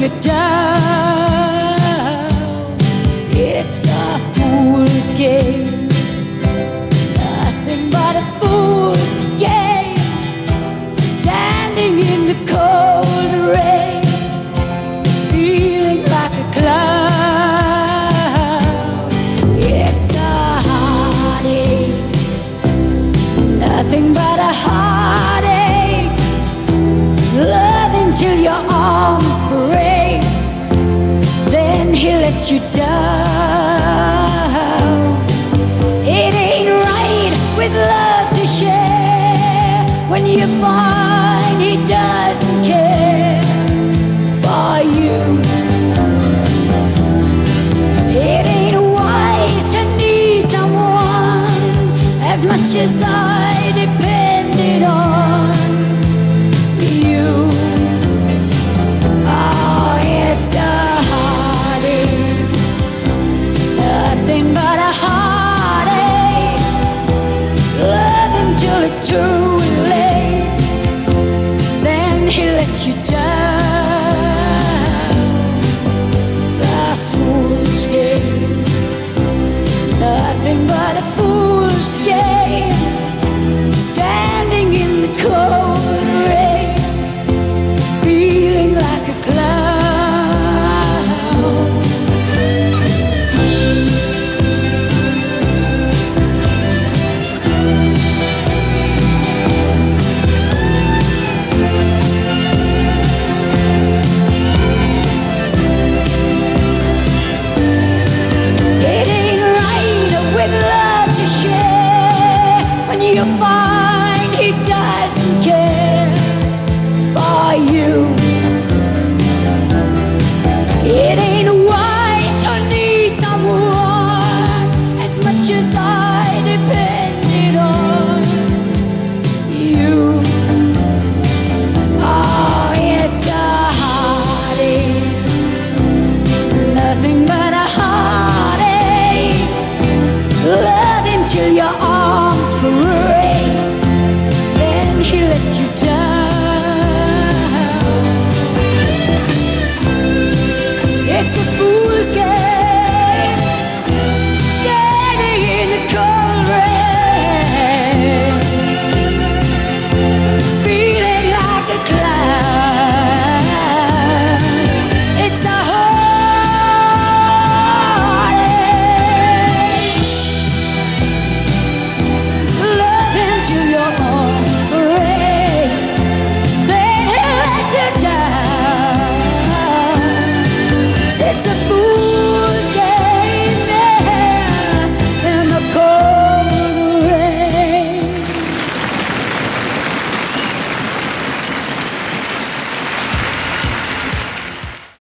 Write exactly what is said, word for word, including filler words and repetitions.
you down. It's a fool's game, nothing but a fool's game. Standing in the cold rain, feeling like a clown. It's a heartache, nothing but a heartache. Loving till your arms break, then he lets you down. It ain't right with love to share when you find